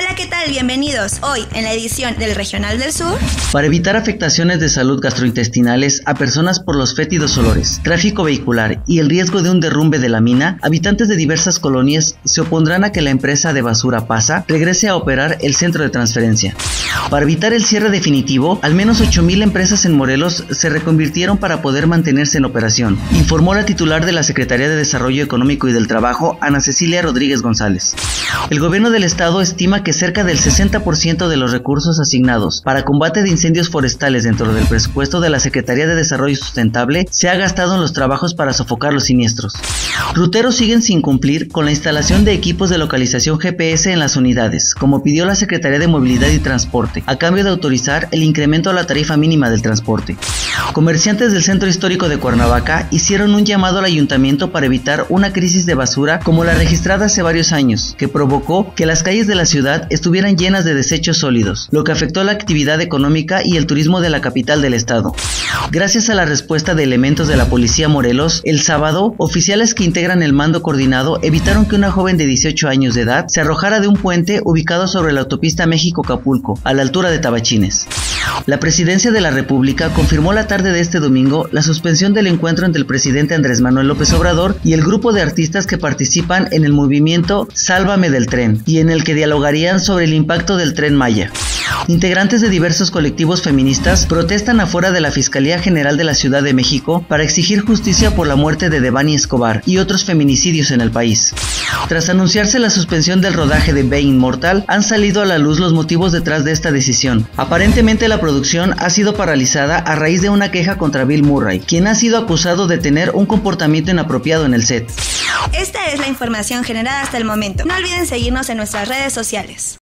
Hola, ¿qué tal? Bienvenidos. Hoy, en la edición del Regional del Sur. Para evitar afectaciones de salud gastrointestinales a personas por los fétidos olores, tráfico vehicular y el riesgo de un derrumbe de la mina, habitantes de diversas colonias se opondrán a que la empresa de basura PASA regrese a operar el centro de transferencia. Para evitar el cierre definitivo, al menos 8,000 empresas en Morelos se reconvirtieron para poder mantenerse en operación, informó la titular de la Secretaría de Desarrollo Económico y del Trabajo, Ana Cecilia Rodríguez González. El gobierno del estado estima que cerca del 60% de los recursos asignados para combate de incendios forestales dentro del presupuesto de la Secretaría de Desarrollo Sustentable se ha gastado en los trabajos para sofocar los siniestros. Ruteros siguen sin cumplir con la instalación de equipos de localización GPS en las unidades, como pidió la Secretaría de Movilidad y Transporte, a cambio de autorizar el incremento a la tarifa mínima del transporte. Comerciantes del centro histórico de Cuernavaca hicieron un llamado al ayuntamiento para evitar una crisis de basura como la registrada hace varios años, que provocó que las calles de la ciudad estuvieran llenas de desechos sólidos, lo que afectó la actividad económica y el turismo de la capital del estado. Gracias a la respuesta de elementos de la Policía Morelos, el sábado, oficiales que integran el mando coordinado evitaron que una joven de 18 años de edad se arrojara de un puente ubicado sobre la autopista México-Acapulco, a la altura de Tabachines. La Presidencia de la República confirmó la tarde de este domingo la suspensión del encuentro entre el presidente Andrés Manuel López Obrador y el grupo de artistas que participan en el movimiento Sálvame del Tren, y en el que dialogarían sobre el impacto del Tren Maya. Integrantes de diversos colectivos feministas protestan afuera de la Fiscalía General de la Ciudad de México para exigir justicia por la muerte de Devani Escobar y otros feminicidios en el país. Tras anunciarse la suspensión del rodaje de Ve Inmortal, han salido a la luz los motivos detrás de esta decisión. Aparentemente la producción ha sido paralizada a raíz de una queja contra Bill Murray, quien ha sido acusado de tener un comportamiento inapropiado en el set. Esta es la información generada hasta el momento. No olviden seguirnos en nuestras redes sociales.